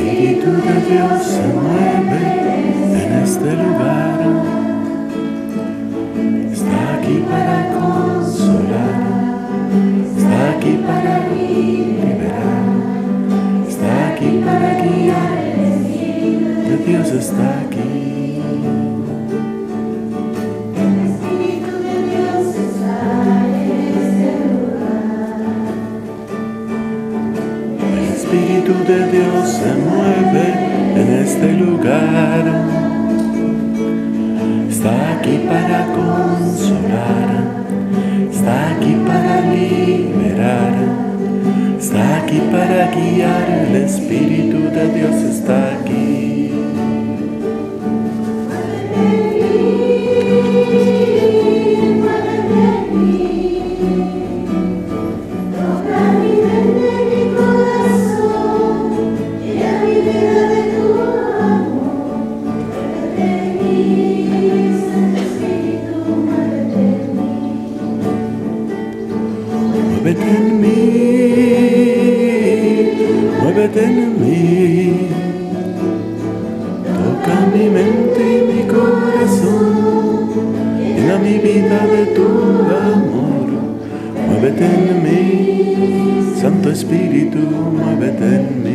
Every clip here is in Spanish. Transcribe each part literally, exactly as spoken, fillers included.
Espíritu de Dios se mueve en este lugar. Está aquí para consolar, está aquí para liberar, está aquí para guiar. De Dios está aquí. El Espíritu de Dios está en este lugar. El Espíritu de Dios se mueve en este lugar. Está aquí para consolar, está aquí para liberar, está aquí para guiar. El Espíritu de Dios está aquí. Toca mi mente, mi corazón, llena mi vida de tu amor. Muévete en mí, Santo Espíritu, muévete en mí. Muévete en mí, muévete en mí. Toca mi mente y mi corazón, llena mi vida de tu amor. Muévete en mí, Santo Espíritu, muévete en mí.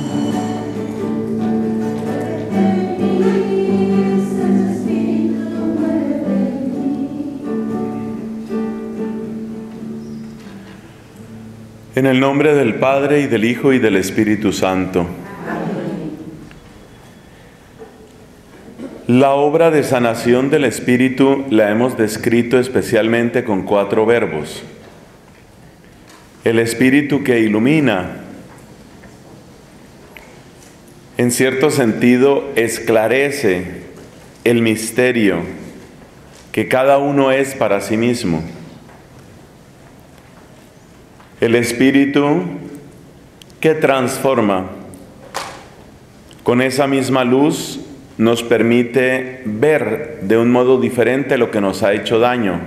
Santo Espíritu, muévete en mí. En el nombre del Padre, y del Hijo, y del Espíritu Santo. La obra de sanación del Espíritu la hemos descrito especialmente con cuatro verbos. El Espíritu que ilumina, en cierto sentido, esclarece el misterio que cada uno es para sí mismo. El Espíritu que transforma, con esa misma luz nos permite ver de un modo diferente lo que nos ha hecho daño.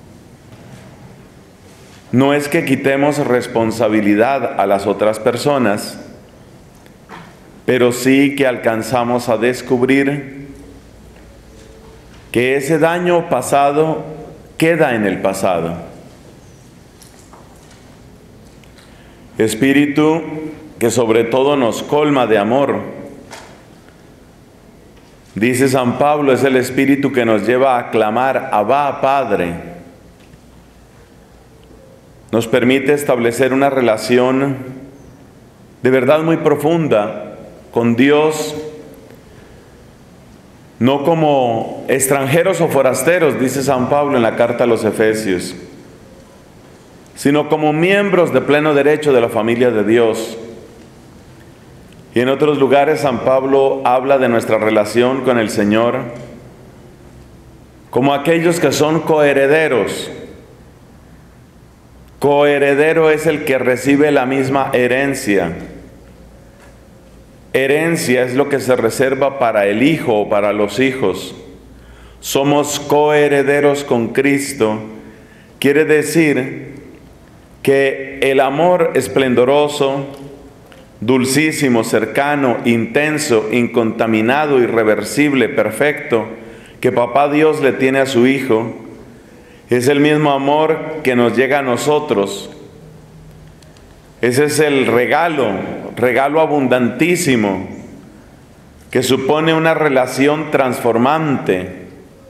No es que quitemos responsabilidad a las otras personas, pero sí que alcanzamos a descubrir que ese daño pasado queda en el pasado. Espíritu que sobre todo nos colma de amor. Dice San Pablo, es el Espíritu que nos lleva a clamar, Abba, Padre. Nos permite establecer una relación de verdad muy profunda con Dios, no como extranjeros o forasteros, dice San Pablo en la carta a los Efesios, sino como miembros de pleno derecho de la familia de Dios. Y en otros lugares San Pablo habla de nuestra relación con el Señor como aquellos que son coherederos. Coheredero es el que recibe la misma herencia. Herencia es lo que se reserva para el hijo o para los hijos. Somos coherederos con Cristo. Quiere decir que el amor esplendoroso, dulcísimo, cercano, intenso, incontaminado, irreversible, perfecto, que Papá Dios le tiene a su Hijo, es el mismo amor que nos llega a nosotros. Ese es el regalo, regalo abundantísimo, que supone una relación transformante.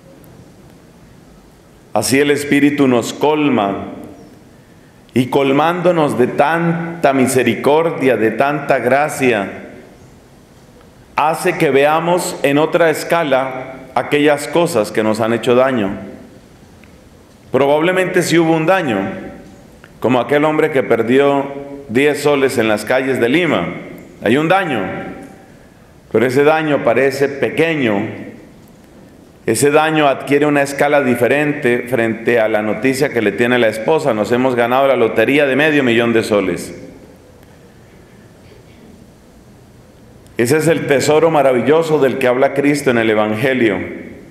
Así el Espíritu nos colma, y colmándonos de tanta misericordia, de tanta gracia, hace que veamos en otra escala aquellas cosas que nos han hecho daño. Probablemente sí hubo un daño, como aquel hombre que perdió diez soles en las calles de Lima. Hay un daño, pero ese daño parece pequeño. Ese daño adquiere una escala diferente frente a la noticia que le tiene la esposa. Nos hemos ganado la lotería de medio millón de soles. Ese es el tesoro maravilloso del que habla Cristo en el Evangelio.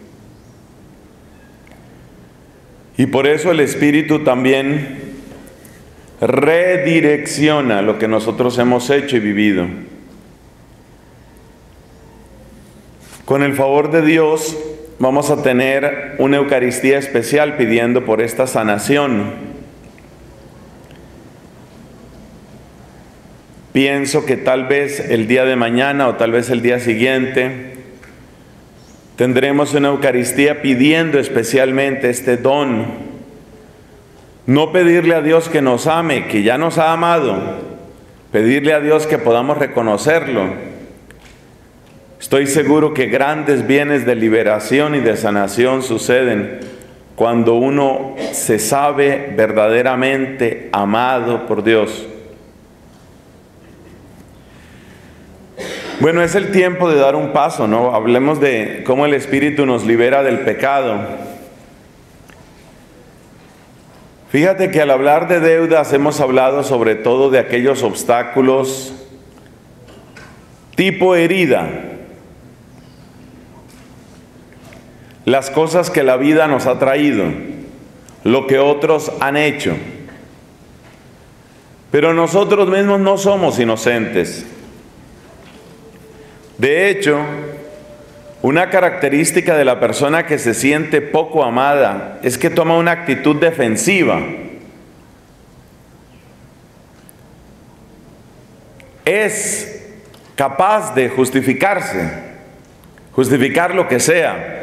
Y por eso el Espíritu también redirecciona lo que nosotros hemos hecho y vivido. Con el favor de Dios vamos a tener una Eucaristía especial pidiendo por esta sanación. Pienso que tal vez el día de mañana o tal vez el día siguiente tendremos una Eucaristía pidiendo especialmente este don. No pedirle a Dios que nos ame, que ya nos ha amado, pedirle a Dios que podamos reconocerlo. Estoy seguro que grandes bienes de liberación y de sanación suceden cuando uno se sabe verdaderamente amado por Dios. Bueno, es el tiempo de dar un paso, ¿no? Hablemos de cómo el Espíritu nos libera del pecado. Fíjate que al hablar de deudas hemos hablado sobre todo de aquellos obstáculos tipo herida. Las cosas que la vida nos ha traído, lo que otros han hecho. Pero nosotros mismos no somos inocentes. De hecho, una característica de la persona que se siente poco amada es que toma una actitud defensiva. Es capaz de justificarse, justificar lo que sea.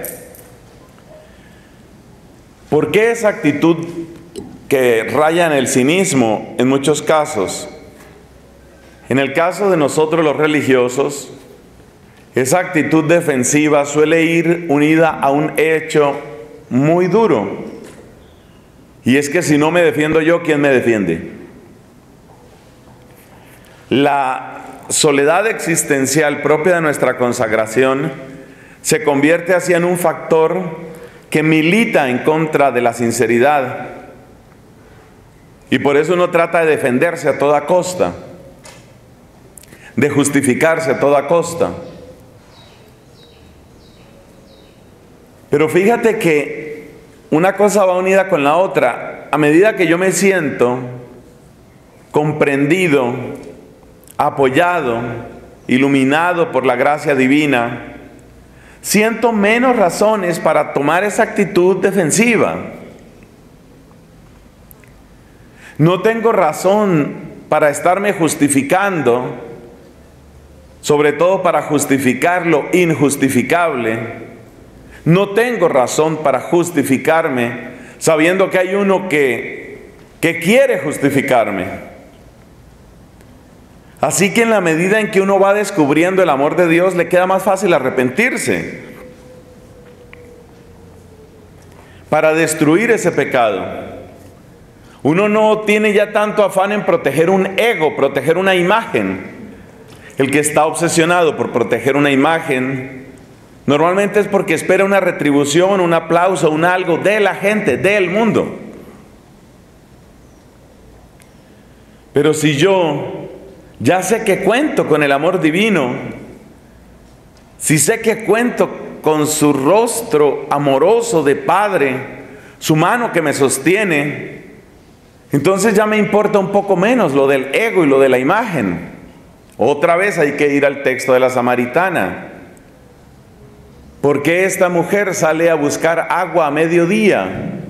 ¿Por qué esa actitud que raya en el cinismo en muchos casos? En el caso de nosotros los religiosos, esa actitud defensiva suele ir unida a un hecho muy duro. Y es que si no me defiendo yo, ¿quién me defiende? La soledad existencial propia de nuestra consagración se convierte así en un factor que milita en contra de la sinceridad. Y por eso uno trata de defenderse a toda costa, de justificarse a toda costa. Pero fíjate que una cosa va unida con la otra. A medida que yo me siento comprendido, apoyado, iluminado por la gracia divina, siento menos razones para tomar esa actitud defensiva. No tengo razón para estarme justificando, sobre todo para justificar lo injustificable. No tengo razón para justificarme sabiendo que hay uno que, que quiere justificarme. Así que en la medida en que uno va descubriendo el amor de Dios, le queda más fácil arrepentirse para destruir ese pecado. Uno no tiene ya tanto afán en proteger un ego, proteger una imagen. El que está obsesionado por proteger una imagen normalmente es porque espera una retribución, un aplauso, un algo de la gente, del mundo. Pero si yo ya sé que cuento con el amor divino, si sé que cuento con su rostro amoroso de Padre, su mano que me sostiene, entonces ya me importa un poco menos lo del ego y lo de la imagen. Otra vez hay que ir al texto de la samaritana. ¿Por qué esta mujer sale a buscar agua a mediodía?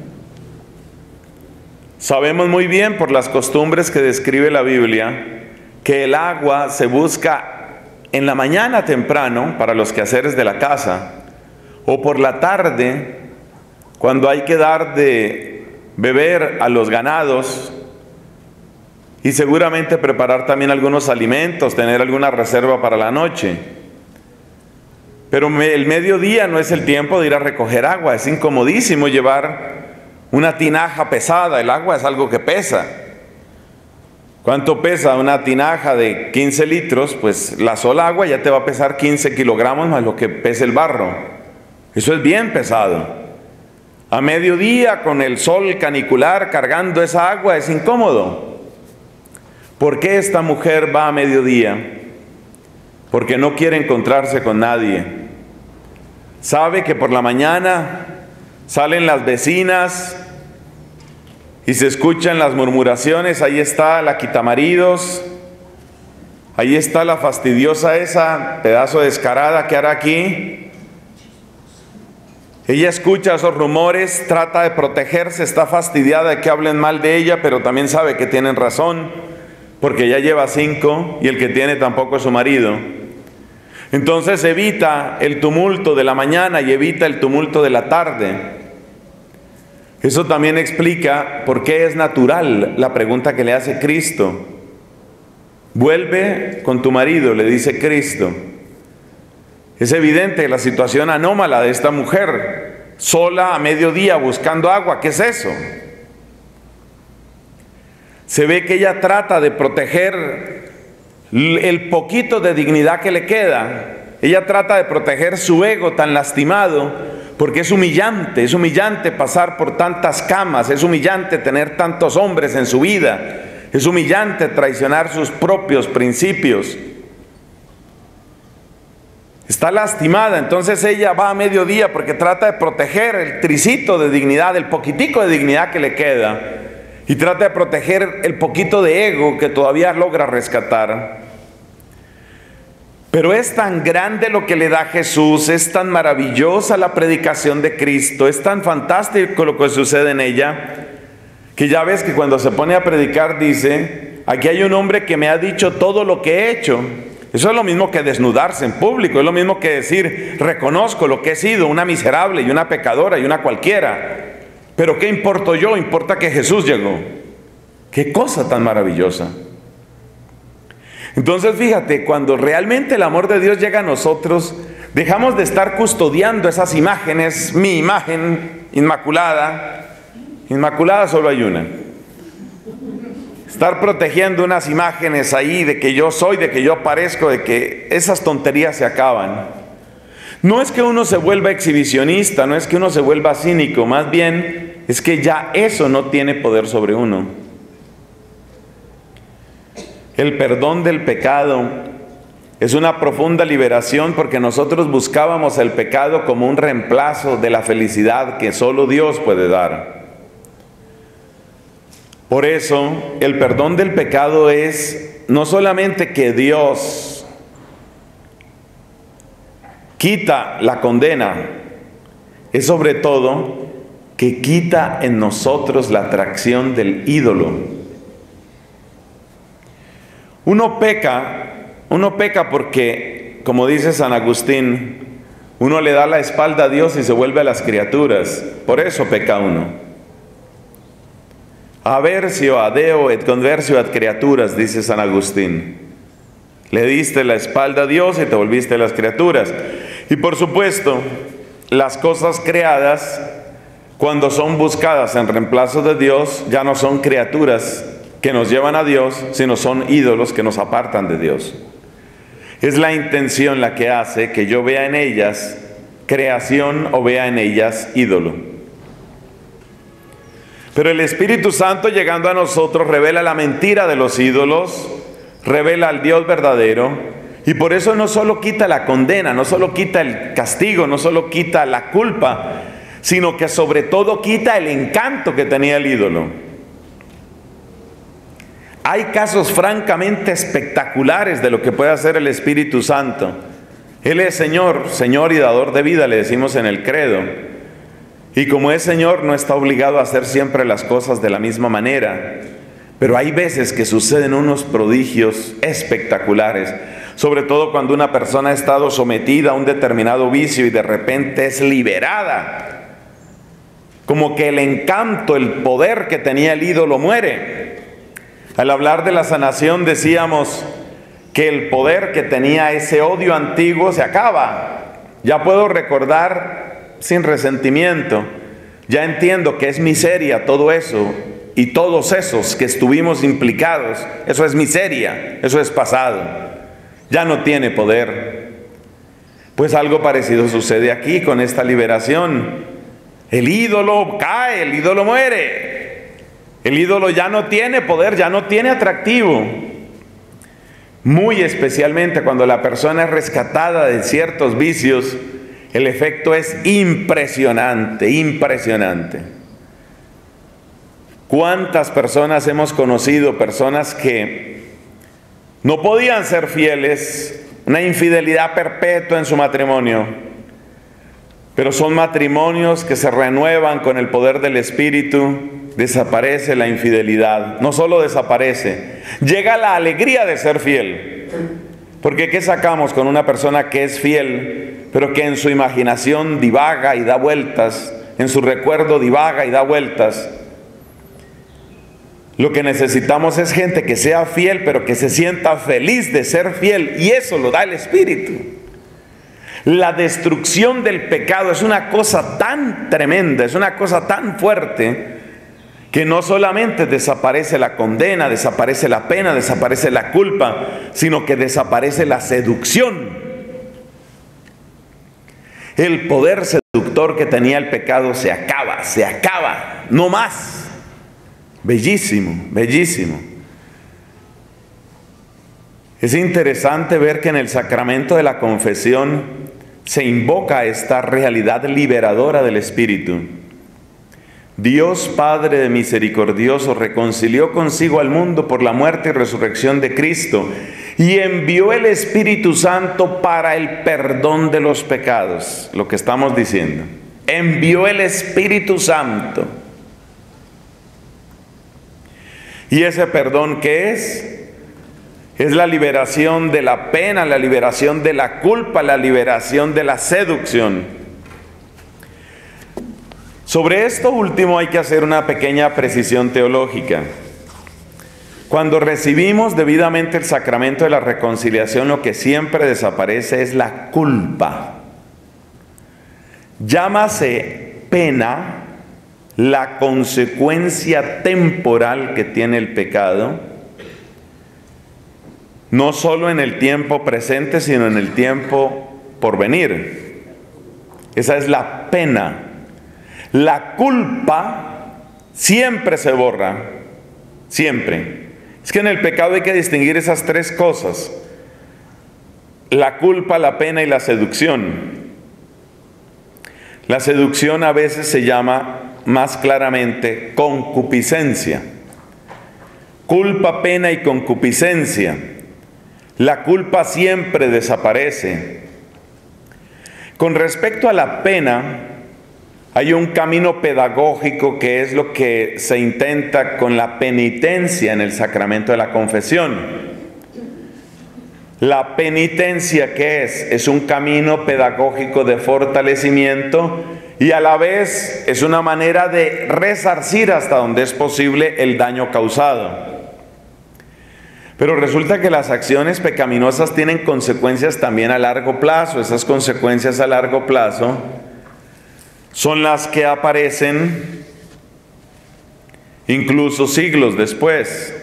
Sabemos muy bien por las costumbres que describe la Biblia que el agua se busca en la mañana temprano para los quehaceres de la casa, o por la tarde cuando hay que dar de beber a los ganados y seguramente preparar también algunos alimentos, tener alguna reserva para la noche. Pero el mediodía no es el tiempo de ir a recoger agua, es incomodísimo llevar una tinaja pesada, el agua es algo que pesa. ¿Cuánto pesa una tinaja de quince litros? Pues la sola agua ya te va a pesar quince kilogramos más lo que pesa el barro. Eso es bien pesado. A mediodía con el sol canicular cargando esa agua es incómodo. ¿Por qué esta mujer va a mediodía? Porque no quiere encontrarse con nadie. Sabe que por la mañana salen las vecinas y se escuchan las murmuraciones. Ahí está la quitamaridos, ahí está la fastidiosa esa, pedazo descarada que hará aquí. Ella escucha esos rumores, trata de protegerse, está fastidiada de que hablen mal de ella, pero también sabe que tienen razón, porque ya lleva cinco y el que tiene tampoco es su marido. Entonces evita el tumulto de la mañana y evita el tumulto de la tarde. Eso también explica por qué es natural la pregunta que le hace Cristo. Vuelve con tu marido, le dice Cristo. Es evidente la situación anómala de esta mujer, sola a mediodía buscando agua. ¿Qué es eso? Se ve que ella trata de proteger el poquito de dignidad que le queda. Ella trata de proteger su ego tan lastimado, porque es humillante, es humillante pasar por tantas camas, es humillante tener tantos hombres en su vida, es humillante traicionar sus propios principios. Está lastimada, entonces ella va a mediodía porque trata de proteger el tricito de dignidad, el poquitico de dignidad que le queda, y trata de proteger el poquito de ego que todavía logra rescatar. Pero es tan grande lo que le da Jesús, es tan maravillosa la predicación de Cristo, es tan fantástico lo que sucede en ella, que ya ves que cuando se pone a predicar dice, aquí hay un hombre que me ha dicho todo lo que he hecho. Eso es lo mismo que desnudarse en público, es lo mismo que decir, reconozco lo que he sido, una miserable y una pecadora y una cualquiera. Pero ¿qué importo yo? Importa que Jesús llegó. ¡Qué cosa tan maravillosa! Entonces fíjate, cuando realmente el amor de Dios llega a nosotros, dejamos de estar custodiando esas imágenes, mi imagen inmaculada. Inmaculada solo hay una. Estar protegiendo unas imágenes ahí de que yo soy, de que yo parezco, de que esas tonterías se acaban. No es que uno se vuelva exhibicionista, no es que uno se vuelva cínico, más bien es que ya eso no tiene poder sobre uno. El perdón del pecado es una profunda liberación, porque nosotros buscábamos el pecado como un reemplazo de la felicidad que solo Dios puede dar. Por eso, el perdón del pecado es no solamente que Dios quita la condena, es sobre todo que quita en nosotros la atracción del ídolo. Uno peca, uno peca porque, como dice San Agustín, uno le da la espalda a Dios y se vuelve a las criaturas. Por eso peca uno. Aversio a Deo et conversio ad creaturas, dice San Agustín. Le diste la espalda a Dios y te volviste a las criaturas. Y por supuesto, las cosas creadas, cuando son buscadas en reemplazo de Dios, ya no son criaturas que nos llevan a Dios, sino son ídolos que nos apartan de Dios. Es la intención la que hace que yo vea en ellas creación o vea en ellas ídolo. Pero el Espíritu Santo, llegando a nosotros, revela la mentira de los ídolos, revela al Dios verdadero, y por eso no solo quita la condena, no solo quita el castigo, no solo quita la culpa, sino que sobre todo quita el encanto que tenía el ídolo. Hay casos francamente espectaculares de lo que puede hacer el Espíritu Santo. Él es Señor, Señor y dador de vida, le decimos en el credo. Y como es Señor, no está obligado a hacer siempre las cosas de la misma manera. Pero hay veces que suceden unos prodigios espectaculares, sobre todo cuando una persona ha estado sometida a un determinado vicio y de repente es liberada. Como que el encanto, el poder que tenía el ídolo muere. Al hablar de la sanación decíamos que el poder que tenía ese odio antiguo se acaba. Ya puedo recordar sin resentimiento, ya entiendo que es miseria todo eso, y todos esos que estuvimos implicados, eso es miseria, eso es pasado, ya no tiene poder. Pues algo parecido sucede aquí con esta liberación. El ídolo cae, el ídolo muere, el ídolo ya no tiene poder, ya no tiene atractivo. Muy especialmente cuando la persona es rescatada de ciertos vicios, el efecto es impresionante, impresionante. ¿Cuántas personas hemos conocido? Personas que no podían ser fieles, una infidelidad perpetua en su matrimonio. Pero son matrimonios que se renuevan con el poder del Espíritu. Desaparece la infidelidad. No solo desaparece, llega la alegría de ser fiel. Porque ¿qué sacamos con una persona que es fiel, pero que en su imaginación divaga y da vueltas, en su recuerdo divaga y da vueltas? Lo que necesitamos es gente que sea fiel, pero que se sienta feliz de ser fiel, y eso lo da el Espíritu. La destrucción del pecado es una cosa tan tremenda, es una cosa tan fuerte, que no solamente desaparece la condena, desaparece la pena, desaparece la culpa, sino que desaparece la seducción. El poder seductor que tenía el pecado se acaba, se acaba, no más. Bellísimo, bellísimo. Es interesante ver que en el sacramento de la confesión se invoca esta realidad liberadora del Espíritu. Dios Padre de misericordioso reconcilió consigo al mundo por la muerte y resurrección de Cristo y envió el Espíritu Santo para el perdón de los pecados. Lo que estamos diciendo. Envió el Espíritu Santo. ¿Y ese perdón qué es? Es la liberación de la pena, la liberación de la culpa, la liberación de la seducción. Sobre esto último hay que hacer una pequeña precisión teológica. Cuando recibimos debidamente el sacramento de la reconciliación, lo que siempre desaparece es la culpa. Llámase pena la consecuencia temporal que tiene el pecado, no solo en el tiempo presente, sino en el tiempo por venir. Esa es la pena. La culpa siempre se borra, siempre. Es que en el pecado hay que distinguir esas tres cosas: la culpa, la pena y la seducción. La seducción a veces se llama más claramente concupiscencia. Culpa, pena y concupiscencia. La culpa siempre desaparece. Con respecto a la pena, hay un camino pedagógico que es lo que se intenta con la penitencia en el sacramento de la confesión. La penitencia, ¿qué es? Es un camino pedagógico de fortalecimiento y a la vez es una manera de resarcir hasta donde es posible el daño causado. Pero resulta que las acciones pecaminosas tienen consecuencias también a largo plazo. Esas consecuencias a largo plazo son las que aparecen incluso siglos después.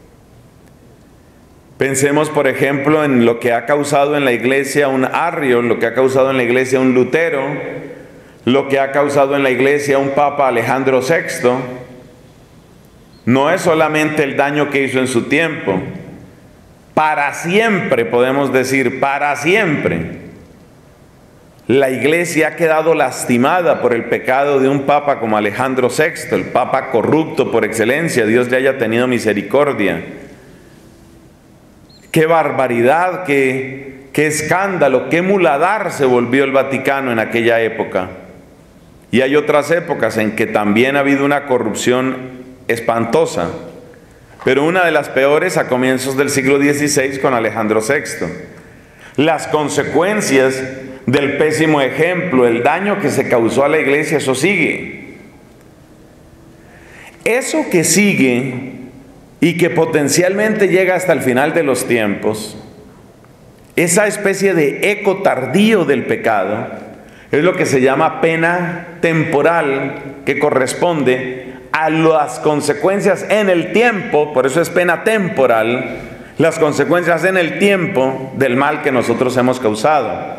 Pensemos, por ejemplo, en lo que ha causado en la iglesia un Arrio, lo que ha causado en la iglesia un Lutero, lo que ha causado en la iglesia un Papa Alejandro sexto. No es solamente el daño que hizo en su tiempo. Para siempre, podemos decir, para siempre. La iglesia ha quedado lastimada por el pecado de un papa como Alejandro sexto, el papa corrupto por excelencia. Dios le haya tenido misericordia. Qué barbaridad, qué, qué escándalo, qué muladar se volvió el Vaticano en aquella época. Y hay otras épocas en que también ha habido una corrupción espantosa, pero una de las peores a comienzos del siglo dieciséis con Alejandro sexto. Las consecuencias del pésimo ejemplo, el daño que se causó a la iglesia, eso sigue. Eso que sigue y que potencialmente llega hasta el final de los tiempos, esa especie de eco tardío del pecado, es lo que se llama pena temporal, que corresponde a las consecuencias en el tiempo, por eso es pena temporal, las consecuencias en el tiempo del mal que nosotros hemos causado.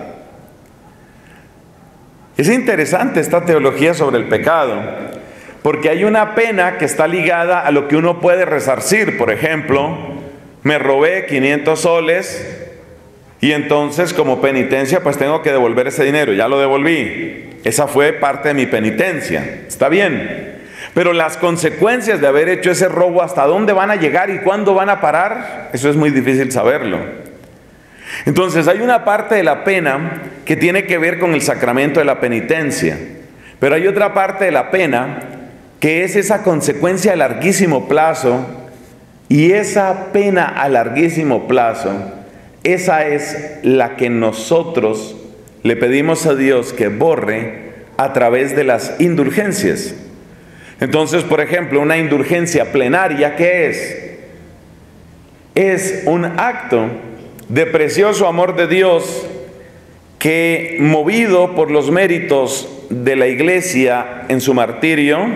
Es interesante esta teología sobre el pecado, porque hay una pena que está ligada a lo que uno puede resarcir. Por ejemplo, me robé quinientos soles y entonces como penitencia pues tengo que devolver ese dinero, ya lo devolví. Esa fue parte de mi penitencia, está bien. Pero las consecuencias de haber hecho ese robo, ¿hasta dónde van a llegar y cuándo van a parar? Eso es muy difícil saberlo. Entonces hay una parte de la pena que tiene que ver con el sacramento de la penitencia, pero hay otra parte de la pena que es esa consecuencia a larguísimo plazo, y esa pena a larguísimo plazo, esa es la que nosotros le pedimos a Dios que borre a través de las indulgencias. Entonces, por ejemplo, una indulgencia plenaria, ¿qué es? Es un acto de precioso amor de Dios que, movido por los méritos de la Iglesia en su martirio,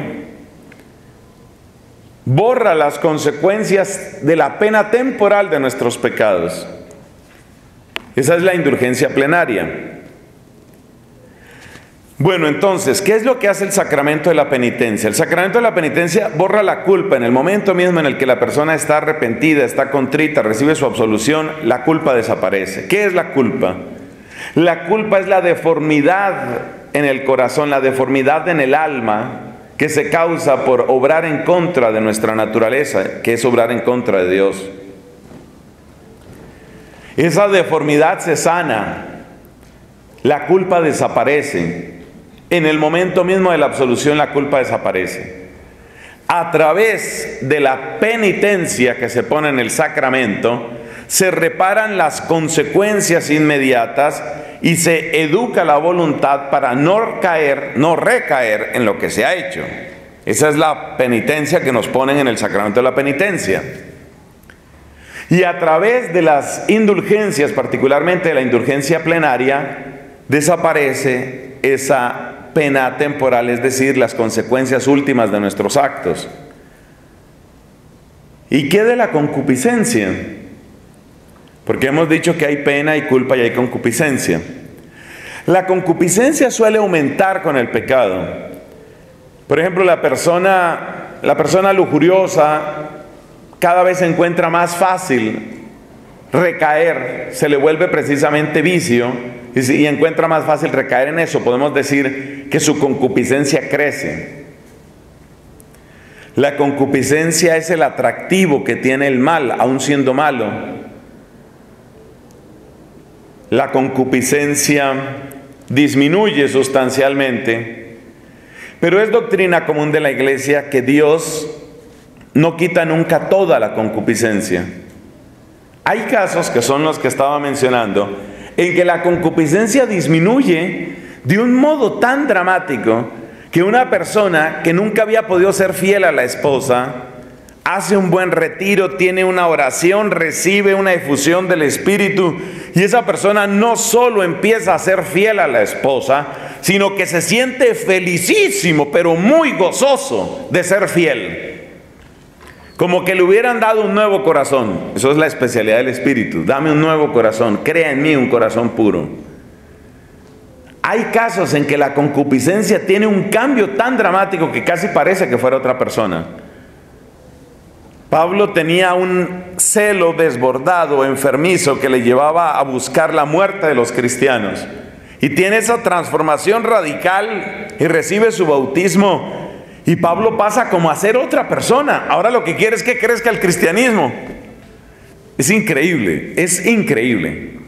borra las consecuencias de la pena temporal de nuestros pecados. Esa es la indulgencia plenaria. Bueno, entonces, ¿qué es lo que hace el sacramento de la penitencia? El sacramento de la penitencia borra la culpa. En el momento mismo en el que la persona está arrepentida, está contrita, recibe su absolución, la culpa desaparece. ¿Qué es la culpa? La culpa es la deformidad en el corazón, la deformidad en el alma, que se causa por obrar en contra de nuestra naturaleza, que es obrar en contra de Dios. Esa deformidad se sana, la culpa desaparece. En el momento mismo de la absolución la culpa desaparece. A través de la penitencia que se pone en el sacramento, se reparan las consecuencias inmediatas y se educa la voluntad para no caer, no recaer en lo que se ha hecho. Esa es la penitencia que nos ponen en el sacramento de la penitencia. Y a través de las indulgencias, particularmente de la indulgencia plenaria, desaparece esa pena temporal, es decir, las consecuencias últimas de nuestros actos. ¿Y qué de la concupiscencia? Porque hemos dicho que hay pena y culpa y hay concupiscencia. La concupiscencia suele aumentar con el pecado. Por ejemplo, la persona, la persona lujuriosa cada vez se encuentra más fácil recaer, se le vuelve precisamente vicio y, y encuentra más fácil recaer en eso. Podemos decir que su concupiscencia crece. La concupiscencia es el atractivo que tiene el mal, aun siendo malo. La concupiscencia disminuye sustancialmente, pero es doctrina común de la Iglesia que Dios no quita nunca toda la concupiscencia. Hay casos, que son los que estaba mencionando, en que la concupiscencia disminuye de un modo tan dramático que una persona que nunca había podido ser fiel a la esposa hace un buen retiro, tiene una oración, recibe una efusión del Espíritu, y esa persona no solo empieza a ser fiel a la esposa, sino que se siente felicísimo, pero muy gozoso de ser fiel. Como que le hubieran dado un nuevo corazón. Eso es la especialidad del Espíritu. Dame un nuevo corazón, crea en mí un corazón puro. Hay casos en que la concupiscencia tiene un cambio tan dramático que casi parece que fuera otra persona. Pablo tenía un celo desbordado, enfermizo, que le llevaba a buscar la muerte de los cristianos. Y tiene esa transformación radical y recibe su bautismo. Y Pablo pasa como a ser otra persona. Ahora lo que quiere es que crezca el cristianismo. Es increíble, es increíble.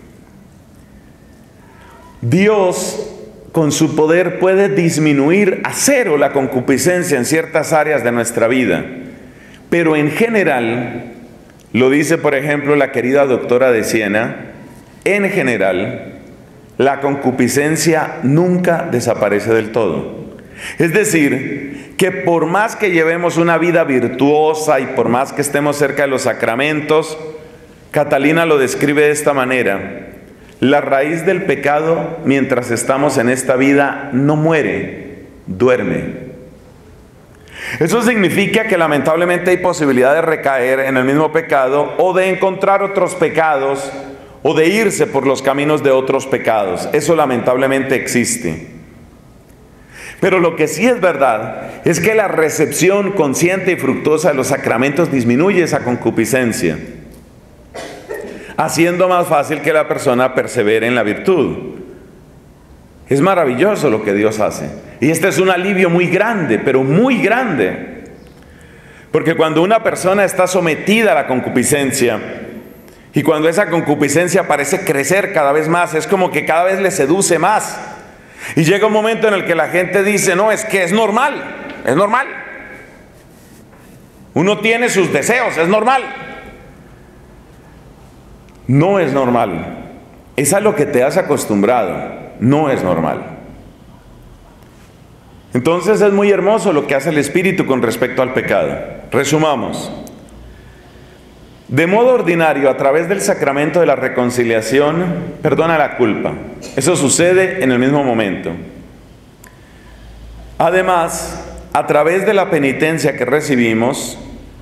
Dios, con su poder, puede disminuir a cero la concupiscencia en ciertas áreas de nuestra vida. Pero en general, lo dice por ejemplo la querida doctora de Siena, en general, la concupiscencia nunca desaparece del todo. Es decir, que por más que llevemos una vida virtuosa y por más que estemos cerca de los sacramentos, Catalina lo describe de esta manera: la raíz del pecado, mientras estamos en esta vida, no muere, duerme. Eso significa que lamentablemente hay posibilidad de recaer en el mismo pecado o de encontrar otros pecados o de irse por los caminos de otros pecados. Eso lamentablemente existe. Pero lo que sí es verdad es que la recepción consciente y fructuosa de los sacramentos disminuye esa concupiscencia, haciendo más fácil que la persona persevere en la virtud. Es maravilloso lo que Dios hace. Y este es un alivio muy grande, pero muy grande. Porque cuando una persona está sometida a la concupiscencia, Y cuando esa concupiscencia parece crecer cada vez más, es como que cada vez le seduce más. Y llega un momento en el que la gente dice, no, es que es normal, es normal. Uno tiene sus deseos, es normal. No es normal. Es a lo que te has acostumbrado, no es normal. Entonces es muy hermoso lo que hace el Espíritu con respecto al pecado. Resumamos. De modo ordinario, a través del sacramento de la reconciliación, perdona la culpa. Eso sucede en el mismo momento. Además, a través de la penitencia que recibimos,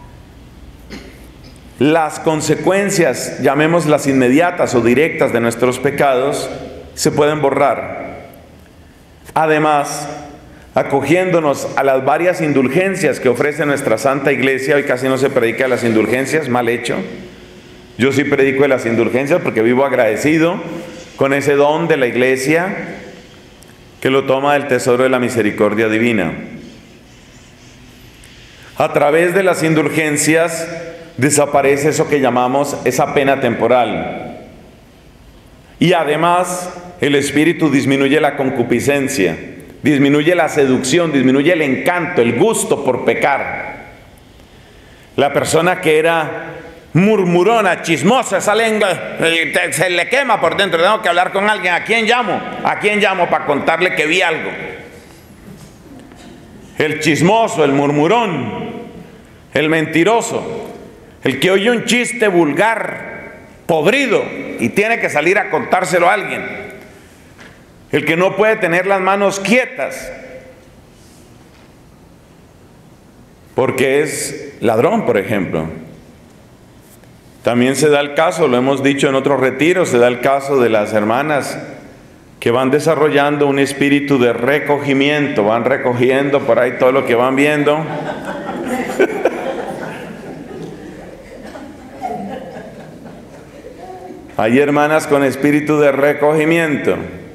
las consecuencias, llamémoslas inmediatas o directas de nuestros pecados, se pueden borrar. Además, acogiéndonos a las varias indulgencias que ofrece nuestra Santa Iglesia, hoy casi no se predica de las indulgencias, mal hecho. Yo sí predico de las indulgencias porque vivo agradecido con ese don de la Iglesia que lo toma del tesoro de la misericordia divina. A través de las indulgencias desaparece eso que llamamos esa pena temporal. Y además el Espíritu disminuye la concupiscencia, disminuye la seducción, disminuye el encanto, el gusto por pecar. La persona que era murmurona, chismosa, esa lengua se le quema por dentro. Tengo que hablar con alguien. ¿A quién llamo? ¿A quién llamo para contarle que vi algo? El chismoso, el murmurón, el mentiroso, el que oye un chiste vulgar, podrido, y tiene que salir a contárselo a alguien. El que no puede tener las manos quietas porque es ladrón, por ejemplo. También se da el caso, lo hemos dicho en otros retiros, se da el caso de las hermanas que van desarrollando un espíritu de recogimiento, van recogiendo por ahí todo lo que van viendo. Hay hermanas con espíritu de recogimiento.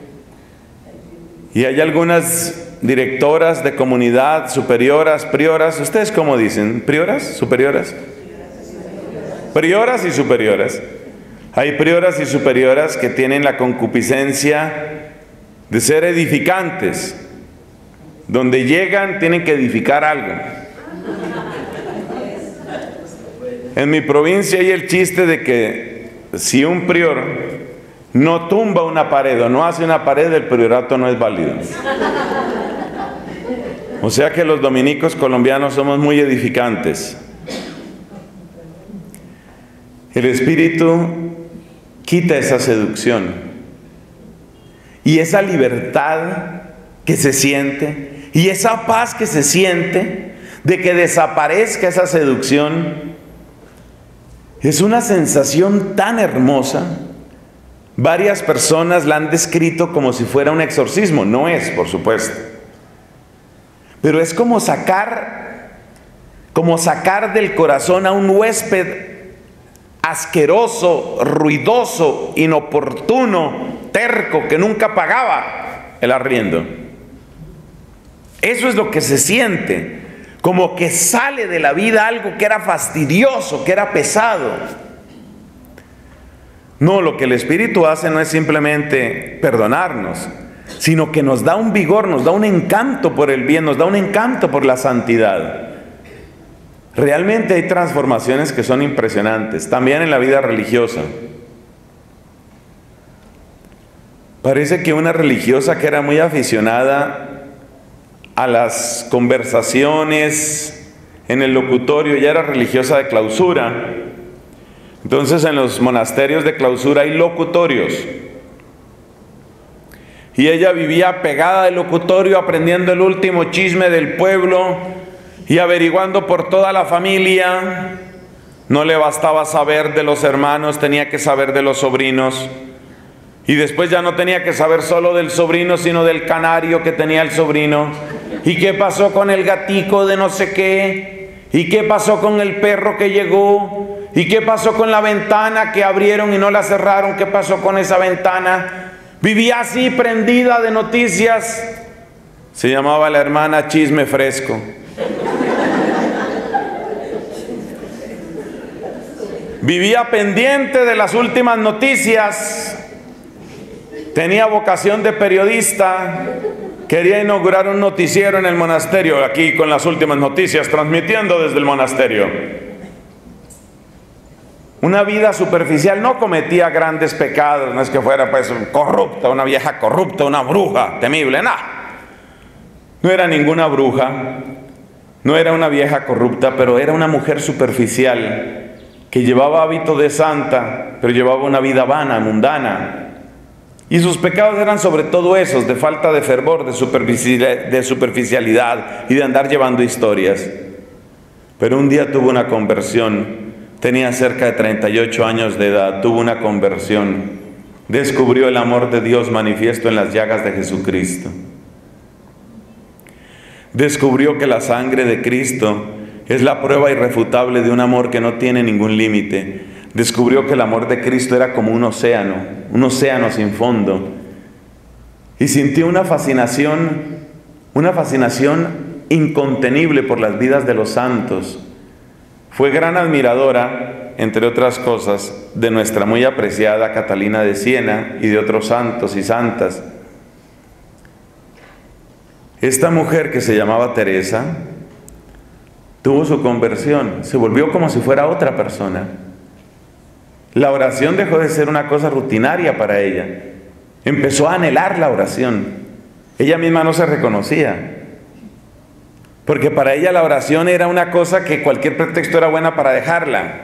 Y hay algunas directoras de comunidad, superioras, prioras. ¿Ustedes cómo dicen? ¿Prioras? ¿Superioras? Prioras y superioras. Hay prioras y superioras que tienen la concupiscencia de ser edificantes. Donde llegan tienen que edificar algo. En mi provincia hay el chiste de que si un prior no tumba una pared o no hace una pared, el priorato no es válido. O sea que los dominicos colombianos somos muy edificantes. El Espíritu quita esa seducción y esa libertad que se siente y esa paz que se siente de que desaparezca esa seducción. Es una sensación tan hermosa. Varias personas la han descrito como si fuera un exorcismo. No es, por supuesto. Pero es como sacar, como sacar del corazón a un huésped asqueroso, ruidoso, inoportuno, terco, que nunca pagaba el arriendo. Eso es lo que se siente. Como que sale de la vida algo que era fastidioso, que era pesado. No, lo que el Espíritu hace no es simplemente perdonarnos, sino que nos da un vigor, nos da un encanto por el bien, nos da un encanto por la santidad. Realmente hay transformaciones que son impresionantes, también en la vida religiosa. Parece que una religiosa que era muy aficionada a las conversaciones en el locutorio, ya era religiosa de clausura. Entonces en los monasterios de clausura hay locutorios. Y ella vivía pegada al locutorio aprendiendo el último chisme del pueblo y averiguando por toda la familia. No le bastaba saber de los hermanos, tenía que saber de los sobrinos. Y después ya no tenía que saber solo del sobrino, sino del canario que tenía el sobrino. ¿Y qué pasó con el gatico de no sé qué? ¿Y qué pasó con el perro que llegó? ¿Y qué pasó con la ventana que abrieron y no la cerraron? ¿Qué pasó con esa ventana? Vivía así, prendida de noticias. Se llamaba la hermana Chisme Fresco. Vivía pendiente de las últimas noticias. Tenía vocación de periodista. Quería inaugurar un noticiero en el monasterio, aquí con las últimas noticias, transmitiendo desde el monasterio. Una vida superficial, no cometía grandes pecados, no es que fuera pues corrupta, una vieja corrupta, una bruja temible, no. No era ninguna bruja, no era una vieja corrupta, pero era una mujer superficial que llevaba hábito de santa, pero llevaba una vida vana, mundana. Y sus pecados eran sobre todo esos, de falta de fervor, de superficialidad, de superficialidad y de andar llevando historias. Pero un día tuvo una conversión. Tenía cerca de treinta y ocho años de edad, tuvo una conversión, descubrió el amor de Dios manifiesto en las llagas de Jesucristo. Descubrió que la sangre de Cristo es la prueba irrefutable de un amor que no tiene ningún límite. Descubrió que el amor de Cristo era como un océano, un océano sin fondo. Y sintió una fascinación, una fascinación incontenible por las vidas de los santos. Fue gran admiradora, entre otras cosas, de nuestra muy apreciada Catalina de Siena y de otros santos y santas. Esta mujer, que se llamaba Teresa, tuvo su conversión, se volvió como si fuera otra persona. La oración dejó de ser una cosa rutinaria para ella. Empezó a anhelar la oración. Ella misma no se reconocía. Porque para ella la oración era una cosa que cualquier pretexto era buena para dejarla.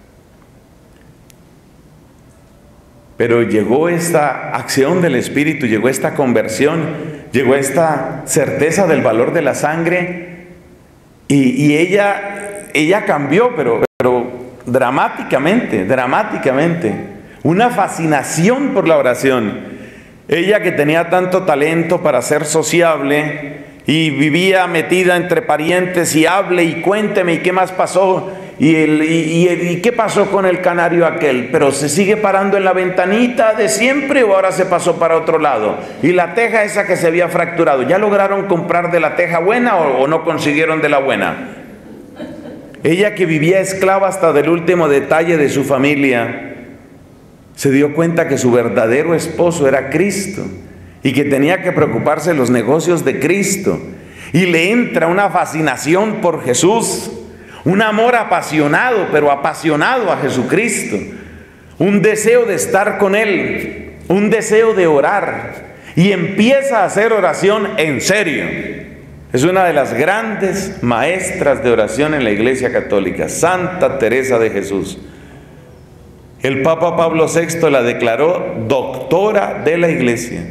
Pero llegó esta acción del Espíritu, llegó esta conversión, llegó esta certeza del valor de la sangre, y, y ella, ella cambió, pero, pero dramáticamente, dramáticamente. Una fascinación por la oración. Ella, que tenía tanto talento para ser sociable, y vivía metida entre parientes y hable y cuénteme y qué más pasó y, el, y, y, el, y qué pasó con el canario aquel, pero se sigue parando en la ventanita de siempre o ahora se pasó para otro lado, y la teja esa que se había fracturado, ¿ya lograron comprar de la teja buena o, o no consiguieron de la buena? Ella, que vivía esclava hasta del último detalle de su familia, se dio cuenta que su verdadero esposo era Cristo y que tenía que preocuparse de los negocios de Cristo. Y le entra una fascinación por Jesús, un amor apasionado, pero apasionado a Jesucristo, un deseo de estar con Él, un deseo de orar, y empieza a hacer oración en serio. Es una de las grandes maestras de oración en la Iglesia Católica, Santa Teresa de Jesús. El Papa Pablo sexto la declaró doctora de la Iglesia.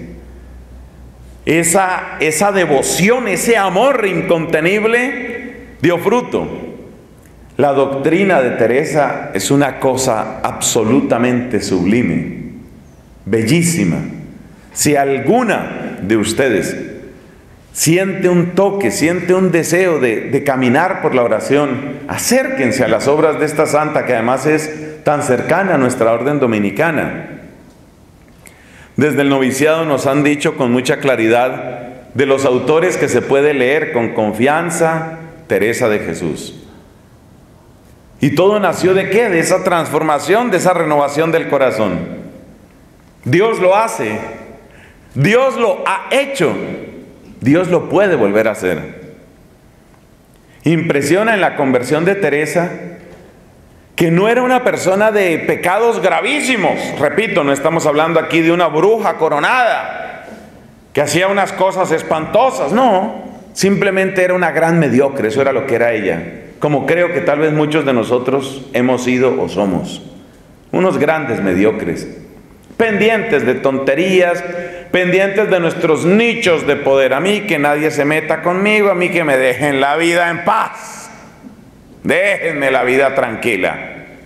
Esa, esa devoción, ese amor incontenible dio fruto. La doctrina de Teresa es una cosa absolutamente sublime, bellísima. Si alguna de ustedes siente un toque, siente un deseo de, de caminar por la oración, acérquense a las obras de esta santa, que además es tan cercana a nuestra orden dominicana. Desde el noviciado nos han dicho con mucha claridad de los autores que se puede leer con confianza: Teresa de Jesús. ¿Y todo nació de qué? De esa transformación, de esa renovación del corazón. Dios lo hace, Dios lo ha hecho, Dios lo puede volver a hacer. Impresiona en la conversión de Teresa que no era una persona de pecados gravísimos. Repito, no estamos hablando aquí de una bruja coronada que hacía unas cosas espantosas, no. Simplemente era una gran mediocre, eso era lo que era ella. Como creo que tal vez muchos de nosotros hemos sido o somos. Unos grandes mediocres, pendientes de tonterías, pendientes de nuestros nichos de poder. A mí que nadie se meta conmigo, a mí que me dejen la vida en paz. Déjenme la vida tranquila.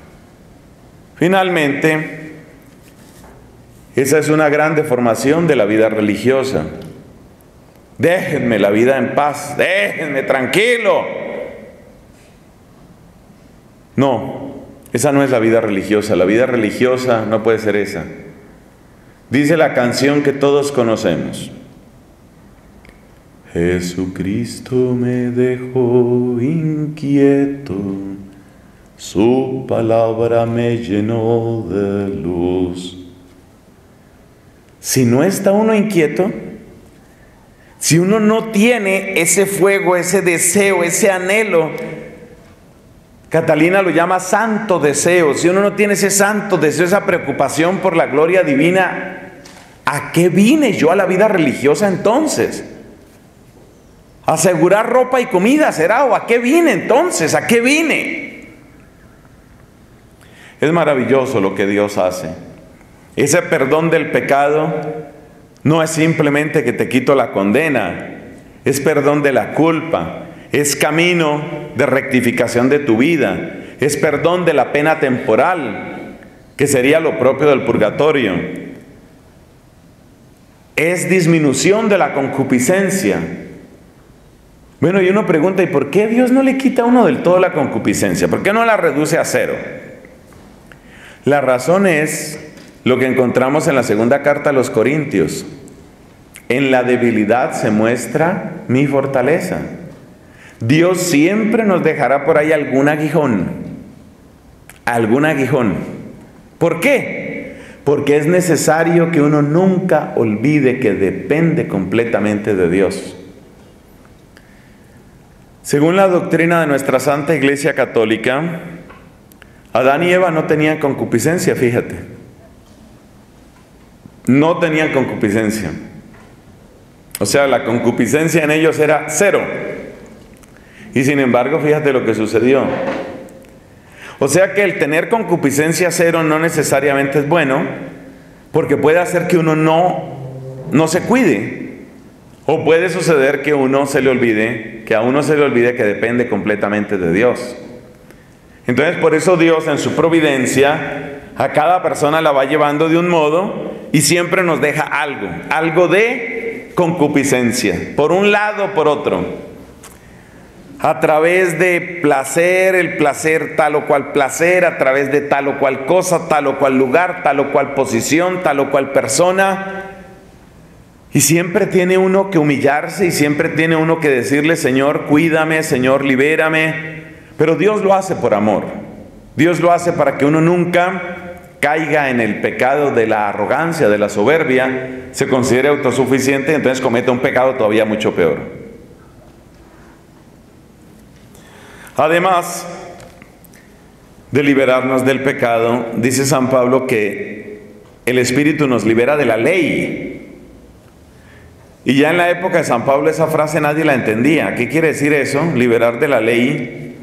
Finalmente, esa es una gran deformación de la vida religiosa. Déjenme la vida en paz, déjenme tranquilo. No, esa no es la vida religiosa. La vida religiosa no puede ser esa. Dice la canción que todos conocemos: Jesucristo me dejó inquieto Su palabra me llenó de luz. Si no está uno inquieto, si uno no tiene ese fuego, ese deseo, ese anhelo, Catalina lo llama santo deseo, si uno no tiene ese santo deseo, esa preocupación por la gloria divina, ¿a qué vine yo a la vida religiosa entonces? ¿Asegurar ropa y comida será? ¿O a qué vine entonces? ¿A qué vine? Es maravilloso lo que Dios hace. Ese perdón del pecado no es simplemente que te quito la condena, es perdón de la culpa, es camino de rectificación de tu vida, es perdón de la pena temporal, que sería lo propio del purgatorio, es disminución de la concupiscencia. Bueno, y uno pregunta, ¿y por qué Dios no le quita a uno del todo la concupiscencia? ¿Por qué no la reduce a cero? La razón es lo que encontramos en la segunda carta a los Corintios. En la debilidad se muestra mi fortaleza. Dios siempre nos dejará por ahí algún aguijón. Algún aguijón. ¿Por qué? Porque es necesario que uno nunca olvide que depende completamente de Dios. Según la doctrina de nuestra Santa Iglesia Católica, Adán y Eva no tenían concupiscencia, fíjate. No tenían concupiscencia. O sea, la concupiscencia en ellos era cero. Y sin embargo, fíjate lo que sucedió. O sea que el tener concupiscencia cero no necesariamente es bueno, porque puede hacer que uno no, no se cuide. O puede suceder que uno se le olvide, que a uno se le olvide que depende completamente de Dios. Entonces, por eso Dios en su providencia a cada persona la va llevando de un modo y siempre nos deja algo, algo de concupiscencia, por un lado o por otro. A través de placer, el placer tal o cual placer, a través de tal o cual cosa, tal o cual lugar, tal o cual posición, tal o cual persona. Y siempre tiene uno que humillarse y siempre tiene uno que decirle, Señor, cuídame, Señor, libérame. Pero Dios lo hace por amor. Dios lo hace para que uno nunca caiga en el pecado de la arrogancia, de la soberbia, se considere autosuficiente y entonces cometa un pecado todavía mucho peor. Además de liberarnos del pecado, dice San Pablo que el Espíritu nos libera de la ley. Y ya en la época de San Pablo esa frase nadie la entendía. ¿Qué quiere decir eso? Liberar de la ley.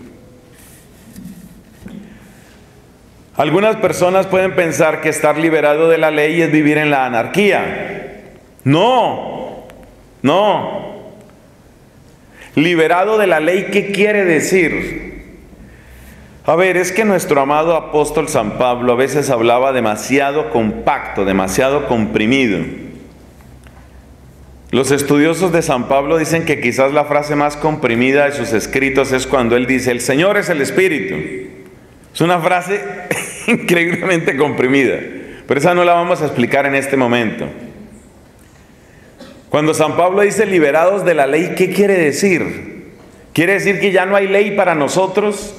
Algunas personas pueden pensar que estar liberado de la ley es vivir en la anarquía. No, no. Liberado de la ley, ¿qué quiere decir? A ver, es que nuestro amado apóstol San Pablo a veces hablaba demasiado compacto, demasiado comprimido. Los estudiosos de San Pablo dicen que quizás la frase más comprimida de sus escritos es cuando él dice, el Señor es el Espíritu. Es una frase increíblemente comprimida, pero esa no la vamos a explicar en este momento. Cuando San Pablo dice liberados de la ley, ¿qué quiere decir? ¿Quiere decir que ya no hay ley para nosotros?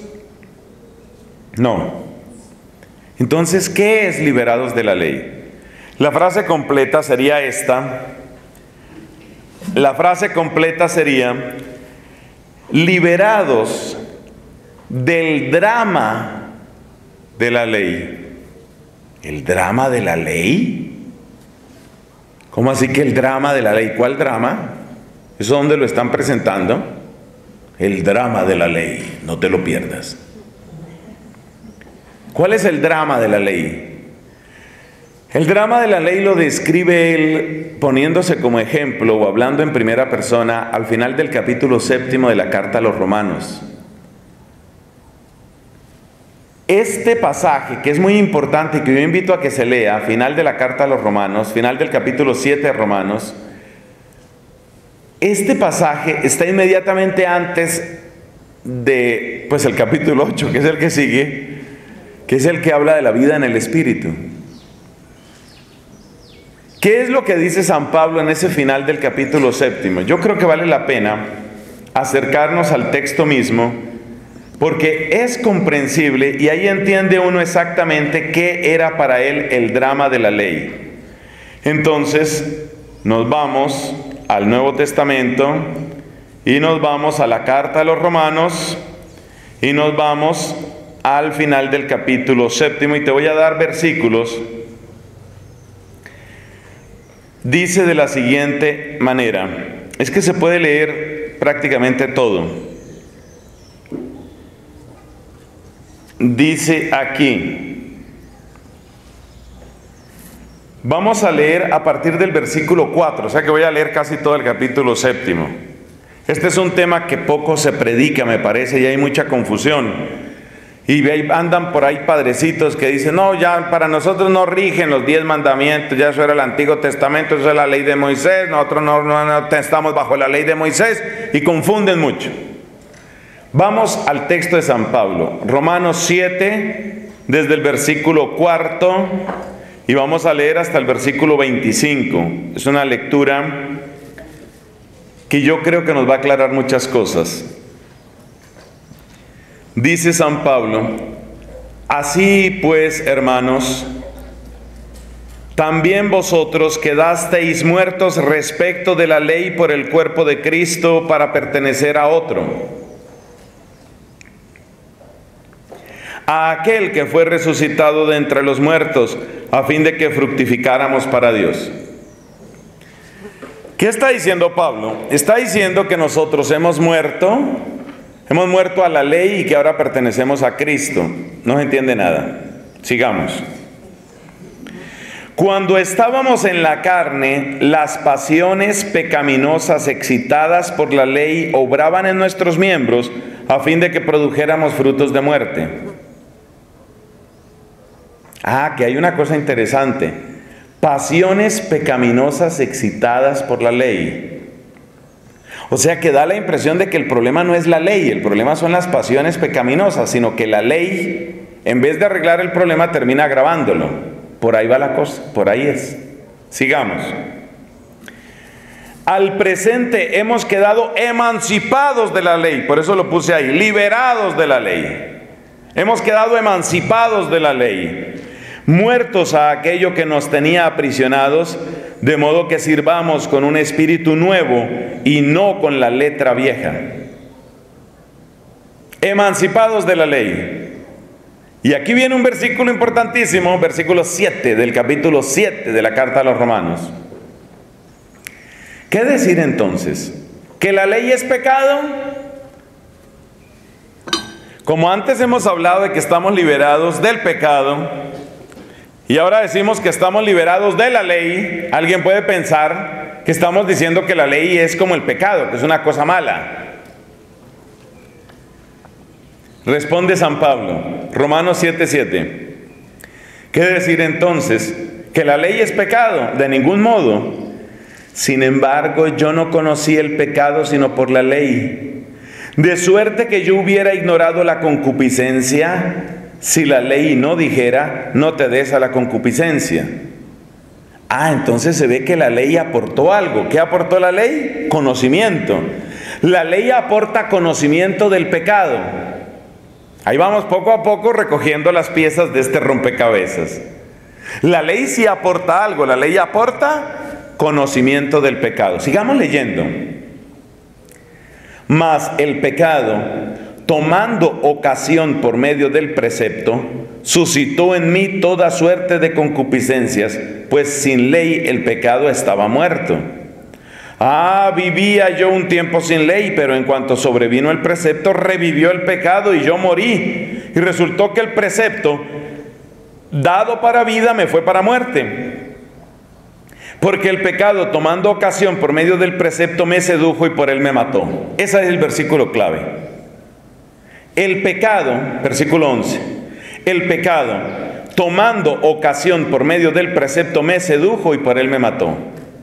No. Entonces, ¿qué es liberados de la ley? La frase completa sería esta. La frase completa sería liberados del drama de la ley. ¿El drama de la ley? ¿Cómo así que el drama de la ley? ¿Cuál drama? ¿Eso dónde lo están presentando? El drama de la ley, no te lo pierdas. ¿Cuál es el drama de la ley? El drama de la ley lo describe él poniéndose como ejemplo o hablando en primera persona al final del capítulo séptimo de la carta a los Romanos. Este pasaje, que es muy importante y que yo invito a que se lea, final de la carta a los Romanos, final del capítulo siete de Romanos, este pasaje está inmediatamente antes de, pues, el capítulo ocho, que es el que sigue, que es el que habla de la vida en el Espíritu. ¿Qué es lo que dice San Pablo en ese final del capítulo séptimo? Yo creo que vale la pena acercarnos al texto mismo, porque es comprensible y ahí entiende uno exactamente qué era para él el drama de la ley. Entonces nos vamos al Nuevo Testamento y nos vamos a la carta a los Romanos y nos vamos al final del capítulo séptimo y te voy a dar versículos. Dice de la siguiente manera, es que se puede leer prácticamente todo. Dice aquí, vamos a leer a partir del versículo cuatro, o sea que voy a leer casi todo el capítulo séptimo. Este es un tema que poco se predica, me parece, y hay mucha confusión. Y andan por ahí padrecitos que dicen, no, ya para nosotros no rigen los diez mandamientos, ya eso era el Antiguo Testamento, eso es la ley de Moisés, nosotros no, no, no estamos bajo la ley de Moisés, y confunden mucho. Vamos al texto de San Pablo, Romanos siete, desde el versículo cuarto, y vamos a leer hasta el versículo veinticinco. Es una lectura que yo creo que nos va a aclarar muchas cosas. Dice San Pablo, así pues, hermanos, también vosotros quedasteis muertos respecto de la ley por el cuerpo de Cristo para pertenecer a otro, a aquel que fue resucitado de entre los muertos, a fin de que fructificáramos para Dios. ¿Qué está diciendo Pablo? Está diciendo que nosotros hemos muerto, hemos muerto a la ley y que ahora pertenecemos a Cristo. No se entiende nada. Sigamos. Cuando estábamos en la carne, las pasiones pecaminosas excitadas por la ley obraban en nuestros miembros a fin de que produjéramos frutos de muerte. Ah, que hay una cosa interesante. Pasiones pecaminosas excitadas por la ley. O sea que da la impresión de que el problema no es la ley, el problema son las pasiones pecaminosas, sino que la ley, en vez de arreglar el problema, termina agravándolo. Por ahí va la cosa, por ahí es. Sigamos. Al presente hemos quedado emancipados de la ley, por eso lo puse ahí, liberados de la ley. Hemos quedado emancipados de la ley, muertos a aquello que nos tenía aprisionados, de modo que sirvamos con un espíritu nuevo y no con la letra vieja. Emancipados de la ley. Y aquí viene un versículo importantísimo, versículo siete del capítulo siete de la carta a los Romanos. ¿Qué decir entonces? ¿Que la ley es pecado? Como antes hemos hablado de que estamos liberados del pecado, y ahora decimos que estamos liberados de la ley, alguien puede pensar que estamos diciendo que la ley es como el pecado, que es una cosa mala. Responde San Pablo, Romanos siete siete. ¿Qué decir entonces? ¿Que la ley es pecado? De ningún modo. Sin embargo, yo no conocí el pecado sino por la ley. De suerte que yo hubiera ignorado la concupiscencia, si la ley no dijera, no te des a la concupiscencia. Ah, entonces se ve que la ley aportó algo. ¿Qué aportó la ley? Conocimiento. La ley aporta conocimiento del pecado. Ahí vamos poco a poco recogiendo las piezas de este rompecabezas. La ley sí aporta algo, la ley aporta conocimiento del pecado. Sigamos leyendo. Mas el pecado, tomando ocasión por medio del precepto, suscitó en mí toda suerte de concupiscencias, pues sin ley el pecado estaba muerto. Ah, vivía yo un tiempo sin ley, pero en cuanto sobrevino el precepto, revivió el pecado y yo morí. Y resultó que el precepto, dado para vida, me fue para muerte. Porque el pecado, tomando ocasión por medio del precepto, me sedujo y por él me mató. Ese es el versículo clave. El pecado, versículo once, el pecado, tomando ocasión por medio del precepto, me sedujo y por él me mató.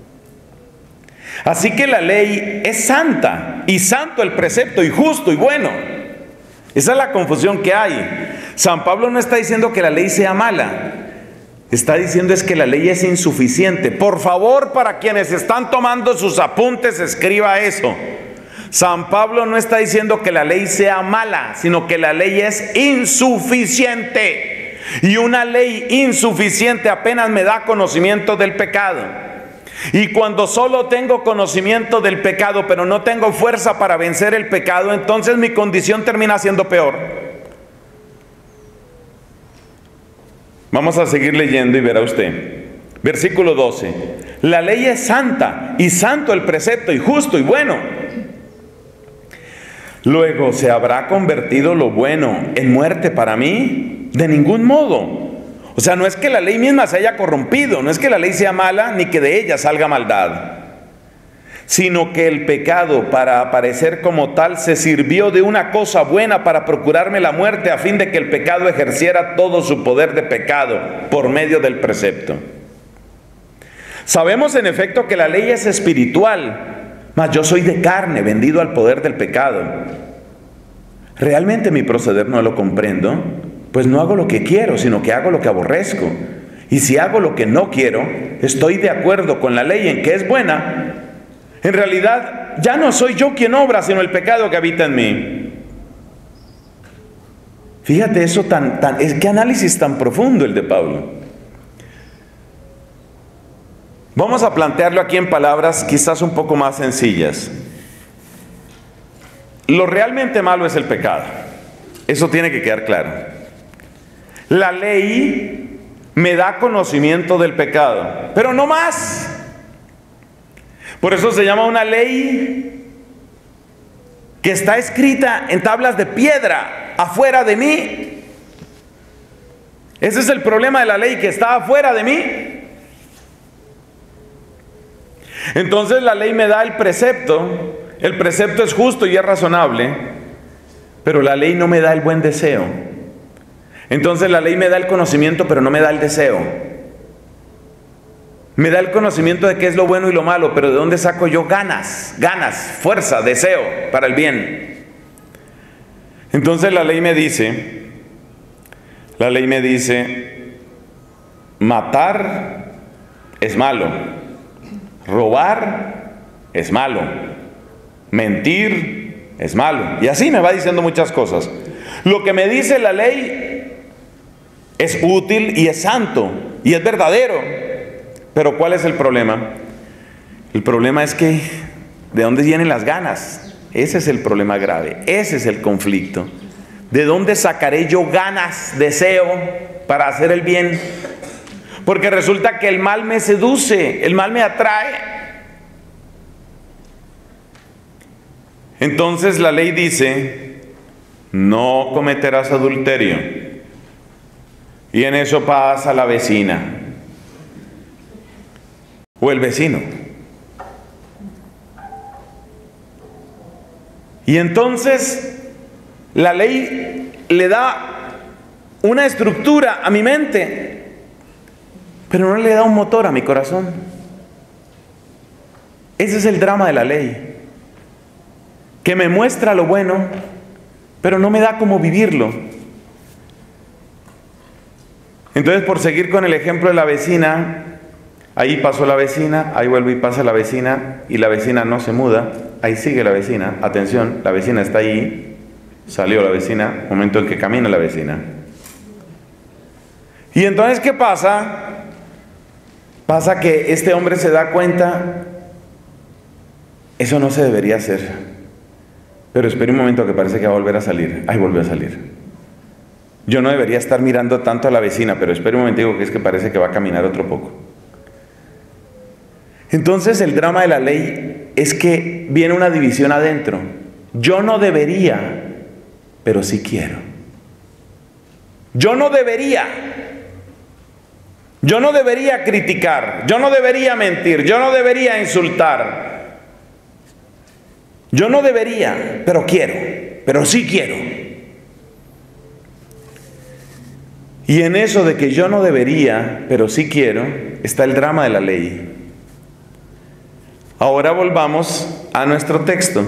Así que la ley es santa, y santo el precepto, y justo y bueno. Esa es la confusión que hay. San Pablo no está diciendo que la ley sea mala, está diciendo es que la ley es insuficiente. Por favor, para quienes están tomando sus apuntes, escriba eso. San Pablo no está diciendo que la ley sea mala, sino que la ley es insuficiente. Y una ley insuficiente apenas me da conocimiento del pecado. Y cuando solo tengo conocimiento del pecado, pero no tengo fuerza para vencer el pecado, entonces mi condición termina siendo peor. Vamos a seguir leyendo y verá usted. Versículo doce. La ley es santa, y santo el precepto, y justo y bueno. Luego, ¿se habrá convertido lo bueno en muerte para mí? De ningún modo. O sea, no es que la ley misma se haya corrompido, no es que la ley sea mala, ni que de ella salga maldad, sino que el pecado, para aparecer como tal, se sirvió de una cosa buena para procurarme la muerte, a fin de que el pecado ejerciera todo su poder de pecado por medio del precepto. Sabemos en efecto que la ley es espiritual, mas yo soy de carne, vendido al poder del pecado. ¿Realmente mi proceder no lo comprendo? Pues no hago lo que quiero, sino que hago lo que aborrezco. Y si hago lo que no quiero, estoy de acuerdo con la ley en que es buena. En realidad, ya no soy yo quien obra, sino el pecado que habita en mí. Fíjate eso tan, tan, es, qué análisis tan profundo el de Pablo. Vamos a plantearlo aquí en palabras quizás un poco más sencillas. Lo realmente malo es el pecado. Eso tiene que quedar claro. La ley me da conocimiento del pecado, pero no más. Por eso se llama una ley que está escrita en tablas de piedra afuera de mí. Ese es el problema de la ley, que está afuera de mí. Entonces la ley me da el precepto. El precepto es justo y es razonable, pero la ley no me da el buen deseo. Entonces la ley me da el conocimiento, pero no me da el deseo. Me da el conocimiento de qué es lo bueno y lo malo, pero ¿de dónde saco yo ganas? Ganas, fuerza, deseo para el bien. Entonces la ley me dice, la ley me dice, matar es malo, robar es malo, mentir es malo. Y así me va diciendo muchas cosas. Lo que me dice la ley es útil y es santo y es verdadero. Pero ¿cuál es el problema? El problema es que ¿de dónde vienen las ganas? Ese es el problema grave, ese es el conflicto. ¿De dónde sacaré yo ganas, deseo para hacer el bien? Porque resulta que el mal me seduce, el mal me atrae. Entonces la ley dice, no cometerás adulterio. Y en eso pasa la vecina o el vecino. Y entonces la ley le da una estructura a mi mente, pero no le da un motor a mi corazón. Ese es el drama de la ley, que me muestra lo bueno, pero no me da cómo vivirlo. Entonces, por seguir con el ejemplo de la vecina, ahí pasó la vecina, ahí vuelve y pasa la vecina, y la vecina no se muda, ahí sigue la vecina. Atención, la vecina está ahí, salió la vecina, momento en que camina la vecina. Y entonces, ¿qué pasa? Pasa que este hombre se da cuenta, eso no se debería hacer. Pero espere un momento que parece que va a volver a salir. Ahí volvió a salir. Yo no debería estar mirando tanto a la vecina, pero espere un momento que es que parece que va a caminar otro poco. Entonces el drama de la ley es que viene una división adentro. Yo no debería, pero sí quiero. Yo no debería. Yo no debería criticar. Yo no debería mentir. Yo no debería insultar. Yo no debería, pero quiero. Pero sí quiero. Y en eso de que yo no debería, pero sí quiero, está el drama de la ley. Ahora volvamos a nuestro texto.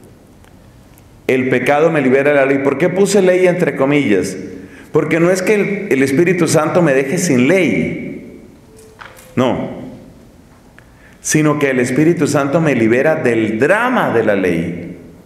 El pecado me libera de la ley. ¿Por qué puse ley entre comillas? Porque no es que el, el Espíritu Santo me deje sin ley. No. Sino que el Espíritu Santo me libera del drama de la ley.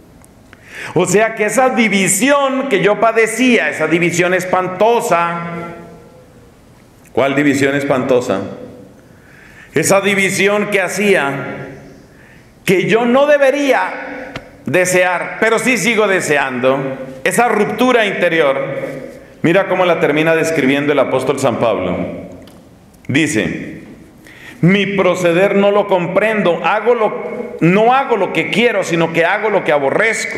O sea que esa división que yo padecía, esa división espantosa, ¿cuál división espantosa? Esa división que hacía que yo no debería desear, pero sí sigo deseando, esa ruptura interior. Mira cómo la termina describiendo el apóstol San Pablo. Dice: mi proceder no lo comprendo, hago lo, no hago lo que quiero, sino que hago lo que aborrezco.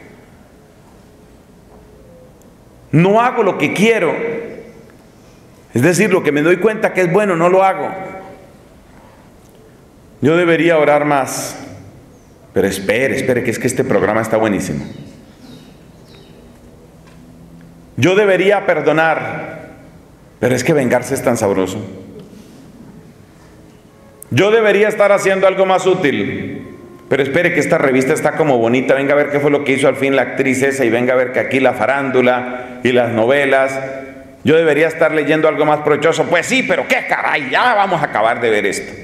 No hago lo que quiero, es decir, lo que me doy cuenta que es bueno, no lo hago. Yo debería orar más, pero espere, espere, que es que este programa está buenísimo. Yo debería perdonar, pero es que vengarse es tan sabroso. Yo debería estar haciendo algo más útil, pero espere que esta revista está como bonita, venga a ver qué fue lo que hizo al fin la actriz esa, y venga a ver que aquí la farándula y las novelas. Yo debería estar leyendo algo más provechoso. Pues sí, pero qué caray, ya vamos a acabar de ver esto.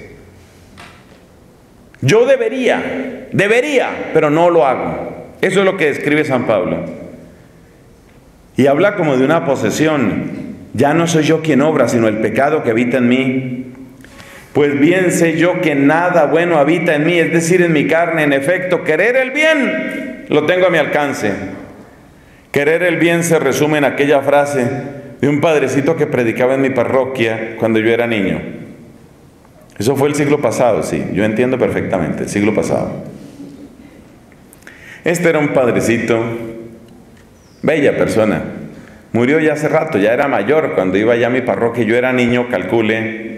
Yo debería, debería, pero no lo hago. Eso es lo que describe San Pablo. Y habla como de una posesión. Ya no soy yo quien obra, sino el pecado que habita en mí. Pues bien sé yo que nada bueno habita en mí, es decir, en mi carne. En efecto, querer el bien lo tengo a mi alcance. Querer el bien se resume en aquella frase de un padrecito que predicaba en mi parroquia cuando yo era niño. Eso fue el siglo pasado, sí, yo entiendo perfectamente, el siglo pasado. Este era un padrecito, bella persona, murió ya hace rato, ya era mayor cuando iba ya a mi parroquia, yo era niño, calcule.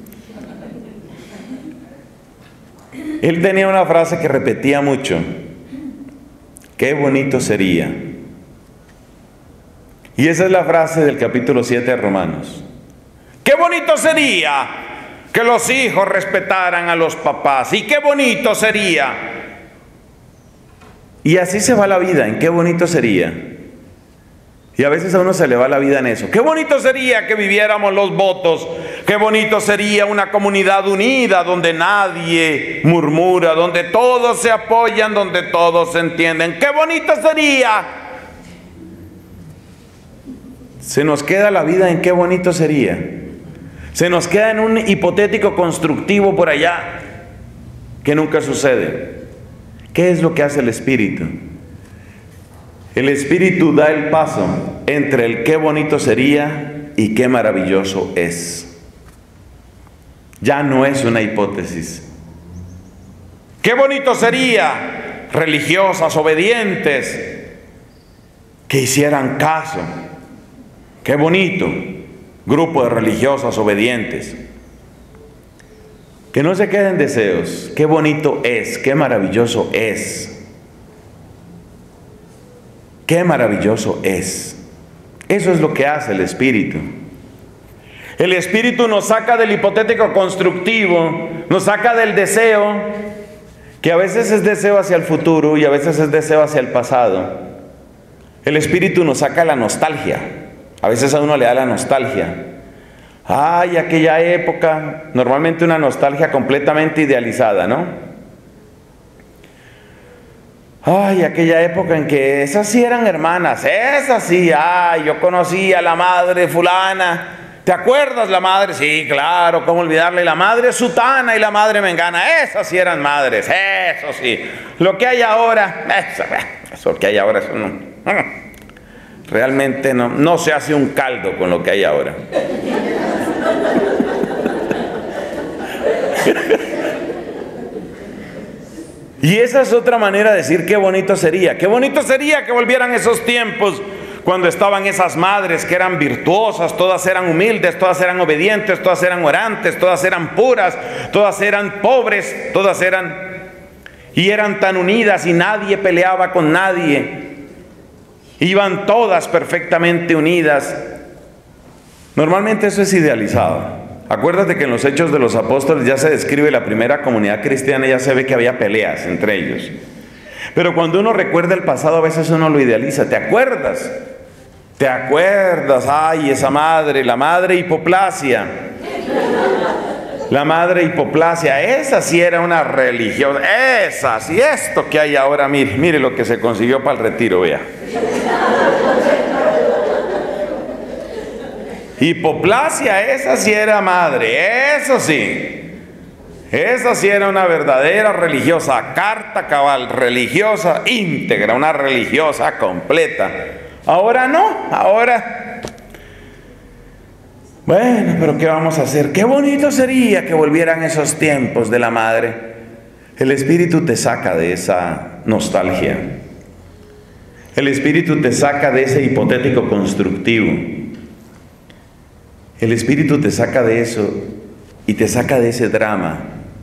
Él tenía una frase que repetía mucho: qué bonito sería. Y esa es la frase del capítulo siete de Romanos. Qué bonito sería que los hijos respetaran a los papás, y qué bonito sería. Y así se va la vida, en qué bonito sería. Y a veces a uno se le va la vida en eso. Qué bonito sería que viviéramos los votos, qué bonito sería una comunidad unida donde nadie murmura, donde todos se apoyan, donde todos se entienden. Qué bonito sería. Se nos queda la vida en qué bonito sería. Se nos queda en un hipotético constructivo por allá que nunca sucede. ¿Qué es lo que hace el Espíritu? El Espíritu da el paso entre el qué bonito sería y qué maravilloso es. Ya no es una hipótesis. Qué bonito sería religiosas obedientes que hicieran caso. Qué bonito grupo de religiosas obedientes. Que no se queden deseos. Qué bonito es, qué maravilloso es. Qué maravilloso es. Eso es lo que hace el Espíritu. El Espíritu nos saca del hipotético constructivo, nos saca del deseo, que a veces es deseo hacia el futuro y a veces es deseo hacia el pasado. El Espíritu nos saca la nostalgia. A veces a uno le da la nostalgia. Ay, aquella época, normalmente una nostalgia completamente idealizada, ¿no? Ay, aquella época en que esas sí eran hermanas, esas sí, ay, yo conocí a la madre fulana. ¿Te acuerdas la madre? Sí, claro, ¿cómo olvidarle? La madre sutana y la madre mengana, esas sí eran madres, eso sí. Lo que hay ahora, eso, eso que hay ahora, eso no. Realmente no, no se hace un caldo con lo que hay ahora. Y esa es otra manera de decir qué bonito sería. Qué bonito sería que volvieran esos tiempos cuando estaban esas madres que eran virtuosas, todas eran humildes, todas eran obedientes, todas eran orantes, todas eran puras, todas eran pobres, todas eran... y eran tan unidas y nadie peleaba con nadie. Iban todas perfectamente unidas. Normalmente eso es idealizado. Acuérdate que en los Hechos de los Apóstoles ya se describe la primera comunidad cristiana, ya se ve que había peleas entre ellos. Pero cuando uno recuerda el pasado, a veces uno lo idealiza. ¿Te acuerdas? ¿Te acuerdas? Ay, esa madre, la madre Hipoplasia. La madre Hipoplasia, esa sí era una religiosa, esa sí, esto que hay ahora, mire, mire lo que se consiguió para el retiro, vea. Hipoplasia, esa sí era madre, eso sí. Esa sí era una verdadera religiosa, carta cabal, religiosa íntegra, una religiosa completa. Ahora no, ahora... Bueno, pero ¿qué vamos a hacer? Qué bonito sería que volvieran esos tiempos de la madre. El Espíritu te saca de esa nostalgia. El Espíritu te saca de ese hipotético constructivo. El Espíritu te saca de eso y te saca de ese drama.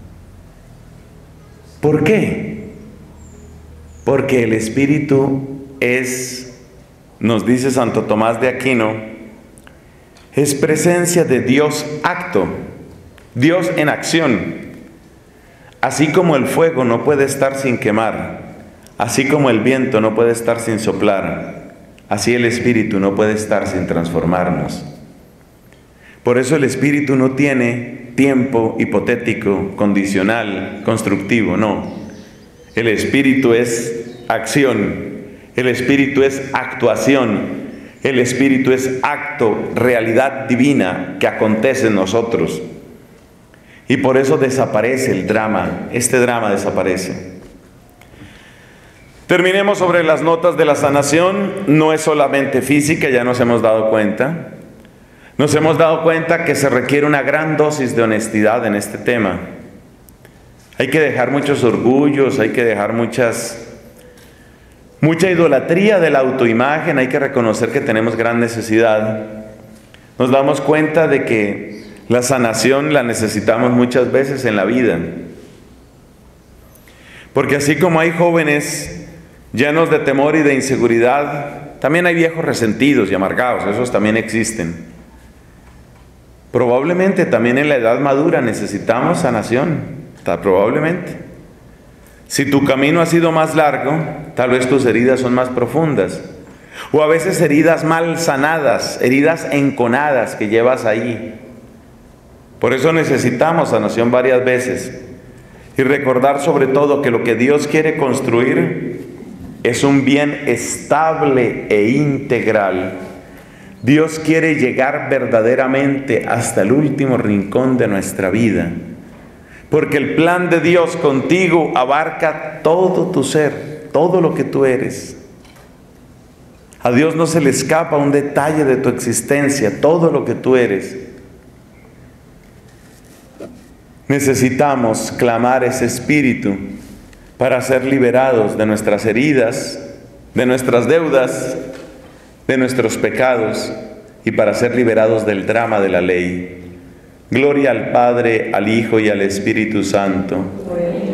¿Por qué? Porque el Espíritu es, nos dice Santo Tomás de Aquino, es presencia de Dios acto, Dios en acción. Así como el fuego no puede estar sin quemar, así como el viento no puede estar sin soplar, así el Espíritu no puede estar sin transformarnos. Por eso el Espíritu no tiene tiempo hipotético, condicional, constructivo, no. El Espíritu es acción, el Espíritu es actuación. El Espíritu es acto, realidad divina que acontece en nosotros. Y por eso desaparece el drama, este drama desaparece. Terminemos sobre las notas de la sanación. No es solamente física, ya nos hemos dado cuenta. Nos hemos dado cuenta que se requiere una gran dosis de honestidad en este tema. Hay que dejar muchos orgullos, hay que dejar muchas... Mucha idolatría de la autoimagen, hay que reconocer que tenemos gran necesidad. Nos damos cuenta de que la sanación la necesitamos muchas veces en la vida. Porque así como hay jóvenes llenos de temor y de inseguridad, también hay viejos resentidos y amargados, esos también existen. Probablemente también en la edad madura necesitamos sanación, probablemente. Si tu camino ha sido más largo, tal vez tus heridas son más profundas. O a veces heridas mal sanadas, heridas enconadas que llevas ahí. Por eso necesitamos sanación varias veces. Y recordar sobre todo que lo que Dios quiere construir es un bien estable e integral. Dios quiere llegar verdaderamente hasta el último rincón de nuestra vida. Porque el plan de Dios contigo abarca todo tu ser, todo lo que tú eres. A Dios no se le escapa un detalle de tu existencia, todo lo que tú eres. Necesitamos clamar ese espíritu para ser liberados de nuestras heridas, de nuestras deudas, de nuestros pecados y para ser liberados del drama de la ley. Gloria al Padre, al Hijo y al Espíritu Santo.